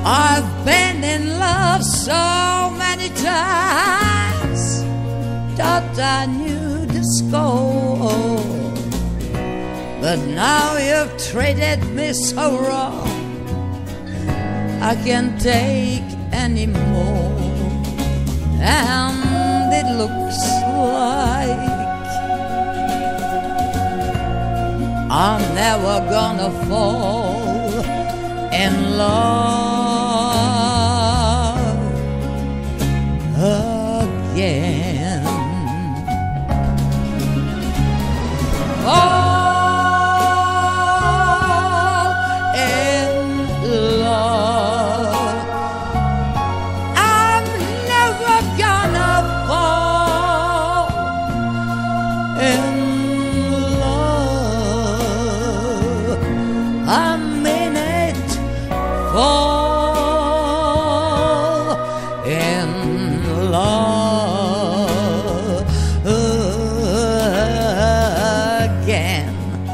I've been in love so many times, thought I knew the score, but now you've treated me so wrong, I can't take any more. And it looks like I'm never gonna fall in love again. Fall in love. I'm never gonna fall in love. I'm in it. Fall in love again.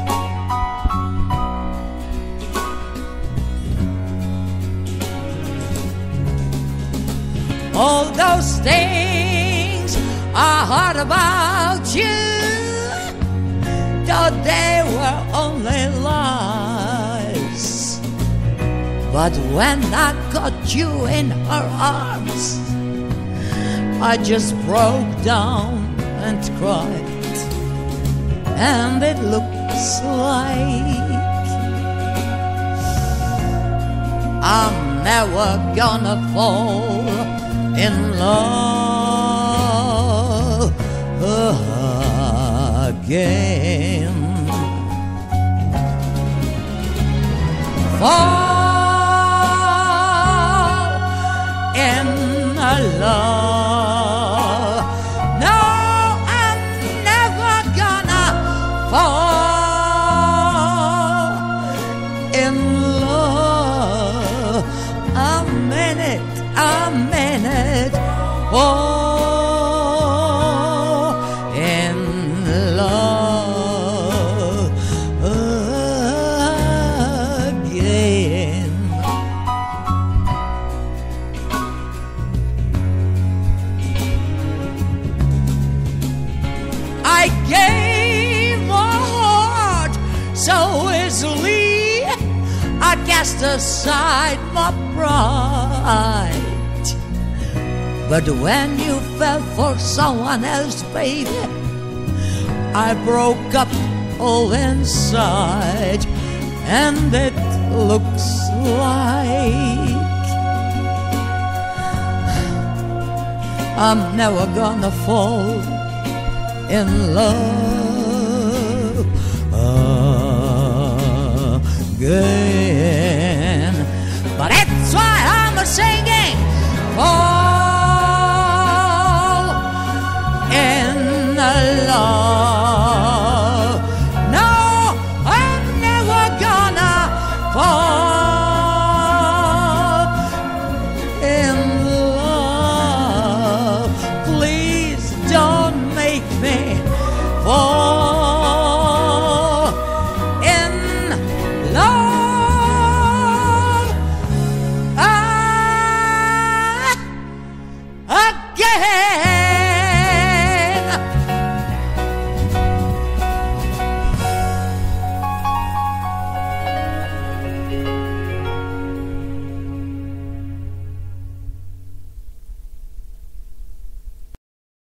All those things I heard about you, though they were only lies, but when I got you in her arms, I just broke down and cried. And it looks like I'm never gonna fall in love again. Fall in love. No, I'm never gonna fall in love. I'm in it, I'm in it. Fall in love again. I gave my heart so easily, I cast aside my pride. But when you fell for someone else, baby, I broke up all inside. And it looks like I'm never gonna fall in love